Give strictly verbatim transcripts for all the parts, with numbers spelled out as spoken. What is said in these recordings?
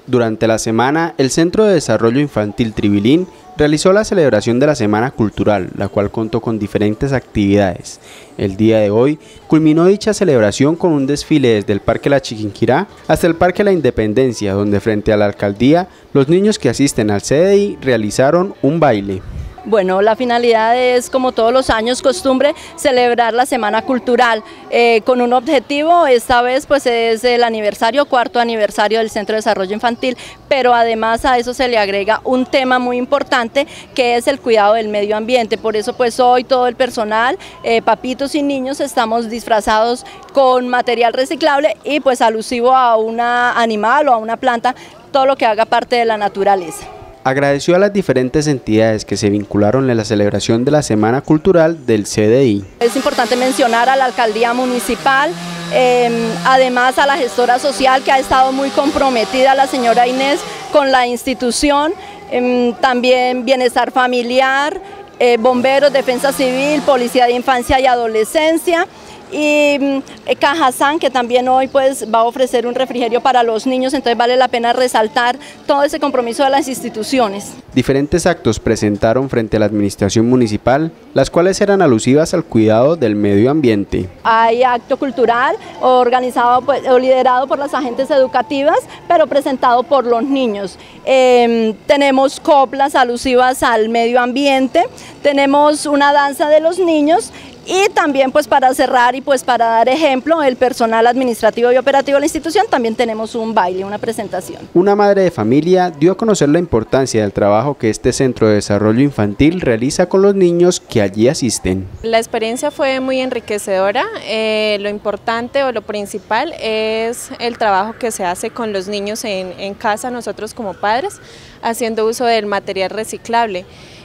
Durante la semana, el Centro de Desarrollo Infantil Tribilín realizó la celebración de la Semana Cultural, la cual contó con diferentes actividades. El día de hoy culminó dicha celebración con un desfile desde el Parque La Chiquinquirá hasta el Parque La Independencia, donde frente a la alcaldía, los niños que asisten al C D I realizaron un baile. Bueno, la finalidad es, como todos los años, costumbre, celebrar la Semana Cultural eh, con un objetivo. Esta vez pues es el aniversario, cuarto aniversario del Centro de Desarrollo Infantil, pero además a eso se le agrega un tema muy importante que es el cuidado del medio ambiente. Por eso pues hoy todo el personal, eh, papitos y niños, estamos disfrazados con material reciclable y pues alusivo a un animal o a una planta, todo lo que haga parte de la naturaleza. Agradeció a las diferentes entidades que se vincularon en la celebración de la Semana Cultural del C D I. Es importante mencionar a la Alcaldía Municipal, eh, además a la gestora social que ha estado muy comprometida, la señora Inés, con la institución, eh, también Bienestar Familiar, eh, Bomberos, Defensa Civil, Policía de Infancia y Adolescencia, y eh, Cajazán, que también hoy pues va a ofrecer un refrigerio para los niños, entonces vale la pena resaltar todo ese compromiso de las instituciones. Diferentes actos presentaron frente a la administración municipal, las cuales eran alusivas al cuidado del medio ambiente. Hay acto cultural organizado pues, o liderado por las agentes educativas, pero presentado por los niños. Eh, tenemos coplas alusivas al medio ambiente, tenemos una danza de los niños. Y también pues para cerrar y pues para dar ejemplo, el personal administrativo y operativo de la institución, también tenemos un baile, una presentación. Una madre de familia dio a conocer la importancia del trabajo que este Centro de Desarrollo Infantil realiza con los niños que allí asisten. La experiencia fue muy enriquecedora. Eh, lo importante o lo principal es el trabajo que se hace con los niños en, en casa, nosotros como padres, haciendo uso del material reciclable.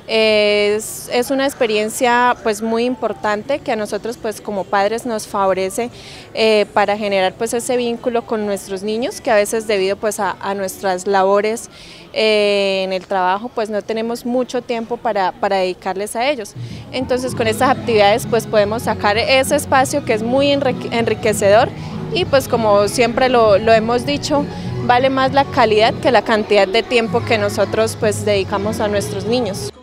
Es, es una experiencia pues muy importante que a nosotros pues como padres nos favorece eh, para generar pues ese vínculo con nuestros niños, que a veces debido pues a, a nuestras labores eh, en el trabajo pues no tenemos mucho tiempo para, para dedicarles a ellos. Entonces con estas actividades pues podemos sacar ese espacio que es muy enriquecedor y pues como siempre lo, lo hemos dicho, vale más la calidad que la cantidad de tiempo que nosotros pues dedicamos a nuestros niños.